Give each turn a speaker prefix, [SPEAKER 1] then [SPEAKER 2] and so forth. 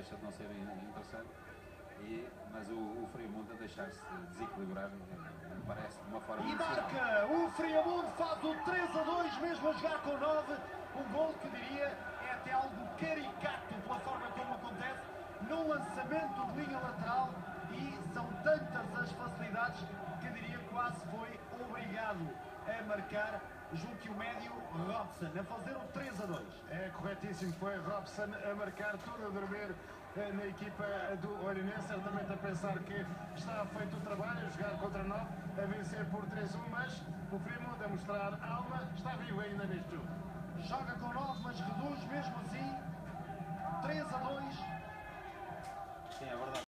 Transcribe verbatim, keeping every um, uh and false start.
[SPEAKER 1] deixa de não ser interessante. E, mas o, o Friamundo a deixar-se desequilibrar, me parece, de uma forma...
[SPEAKER 2] E marca! O Friamundo faz o três a dois, mesmo a jogar com nove. Um gol que diria é até algo caricato pela forma como acontece, num lançamento de linha lateral, e são tantas as facilidades que diria quase foi obrigado a marcar, julgo que o médio Robson, a fazer o três a dois.
[SPEAKER 3] É corretíssimo, foi Robson a marcar, tudo a dormir na equipa do Olhanense, certamente a pensar que está feito o trabalho, a jogar contra nove, a vencer por três a um, mas o Friamundo a mostrar alma, está vivo ainda neste jogo.
[SPEAKER 2] Joga com nove, mas reduz mesmo assim, três a dois.
[SPEAKER 1] Sim, é verdade.